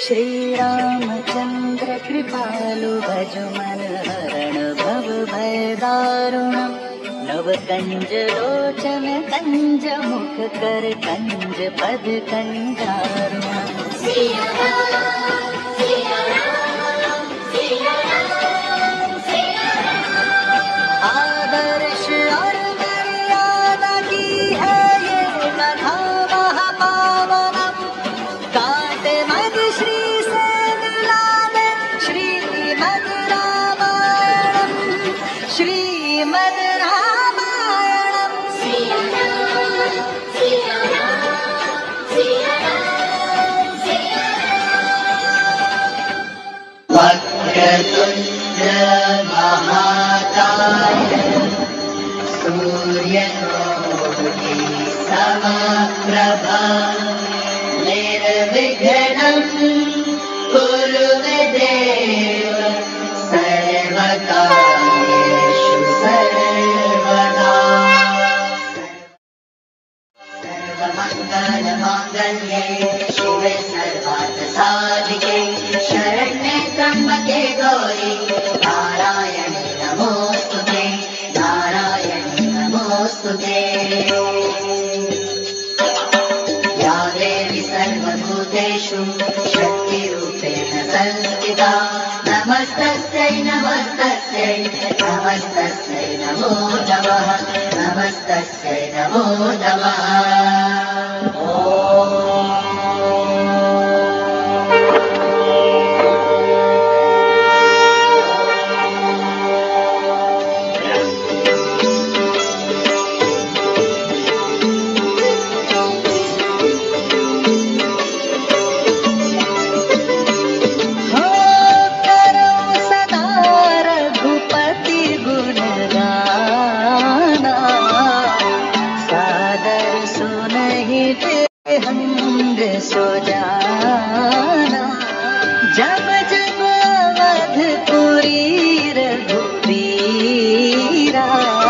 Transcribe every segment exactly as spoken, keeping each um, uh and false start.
श्री रामचंद्र कृपालु भजु मन हरण भव भय दारुणम् नव कंज लोचन कंज मुख कर कंज पद कंजारुणम् सिया राम सिया राम सिया राम सिया राम आदर्श और मर्यादा की है ये कथा महापावनम् काटे मद श्री से मिलावे श्रीमद् रामायणम् श्रीमद् रामायणम् सिया राम सिया राम सिया राम सिया राम वक्रतुंड महाकाय सूर्यकोटि समप्रभा निर्विघ्नं कुरु मे देव सर्वकार्येषु सर्वदा सर्वमङ्गलमाङ्गल्ये शिवे सर्वार्थसाधिके शरण्ये त्र्यम्बके गौरी नारायणे नमोस्तुते नारायणे नमोस्तुते या देवी सर्वभूतेषु शक्तिरूपेण संस्थिता नमस्तस्यै नमस्तस्यै नमस्तस्यै नमो नमः नमस्तस्यै नमो नमः सो जाना जब जब अवधपुरी रघुवीरा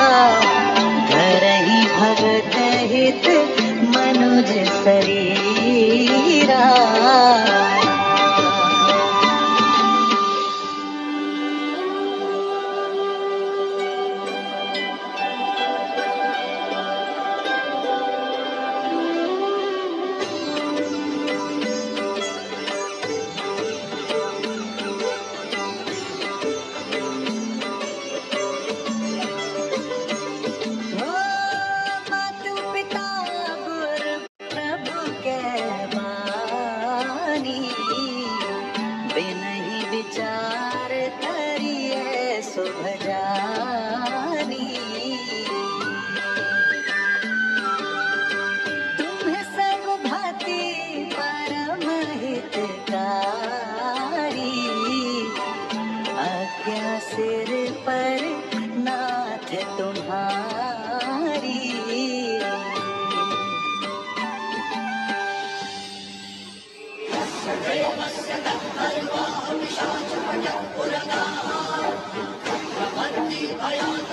धरहि भगत हित मनुज शरीरा विचार करिए सुभजानी तुम्हें सब भांति परम हितकारी आज्ञा सिर पर नाथ तुम्हारी I